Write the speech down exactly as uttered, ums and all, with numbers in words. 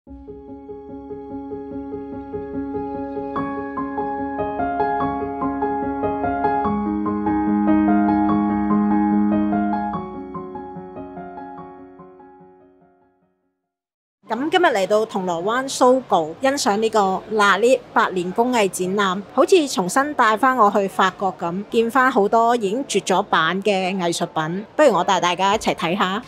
咁今日嚟到銅鑼灣 Sogo 欣賞呢個 Lalique 百年工藝展覽，好似重新帶翻我去法國咁，見翻好多已經絕咗版嘅藝術品。不如我帶大家一齊睇下。